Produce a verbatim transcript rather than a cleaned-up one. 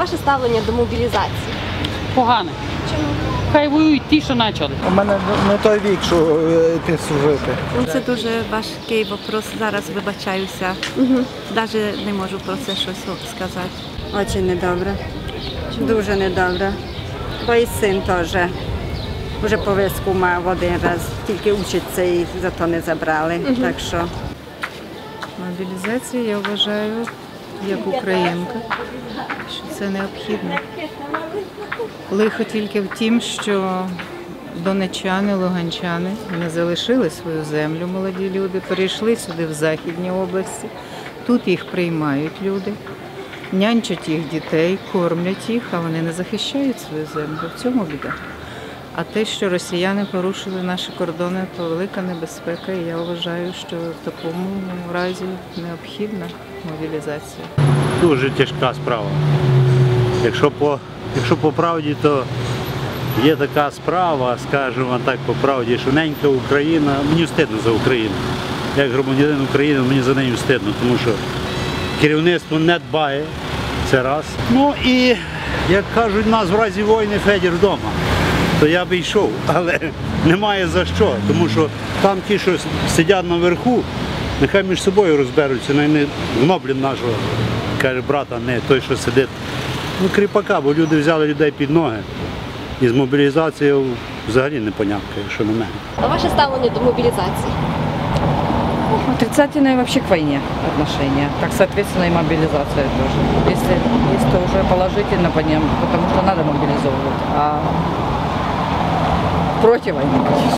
ваше ставлення до мобілізації? Погане. Чому? Хай воюють ті, що почали. У мене не той вік, що е, йти служити. Це дуже важкий вопрос. Зараз вибачаюся. Угу. Навіть не можу про це щось сказати. Дуже недобре. Дуже недобре. Бо і син теж вже повістку мав один раз, тільки учиться і зато не забрали. Угу. Так що мобілізація, я вважаю, як українка, що це необхідно. Лихо тільки в тім, що донеччани, луганчани не залишили свою землю, молоді люди, перейшли сюди в Західній області, тут їх приймають люди, нянчать їх дітей, кормлять їх, а вони не захищають свою землю. В цьому біда. А те, що росіяни порушили наші кордони, то велика небезпека, і я вважаю, що в такому разі необхідна мобілізація. Дуже тяжка справа. Якщо по, якщо по правді, то є така справа, скажімо так по правді, що ненька Україна, мені стидно за Україну. Як громадянин України, мені за нею стидно, тому що керівництво не дбає, це раз. Ну і, як кажуть, у нас в разі війни Федір вдома. То я би йшов, але немає за що, тому що там ті, що сидять наверху, нехай між собою розберуться, не гноблін нашого, каже, брата, не той, що сидить. Ну, кріпака, бо люди взяли людей під ноги. І з мобілізацією взагалі непонятно, якщо на мене. А ваше ставлення до мобілізації? Отрицательное вообще к войне отношение. Так, соответственно, и мобилизация тоже. Если есть, то уже положительно по ним, потому что надо мобилизовывать. А против войны, конечно.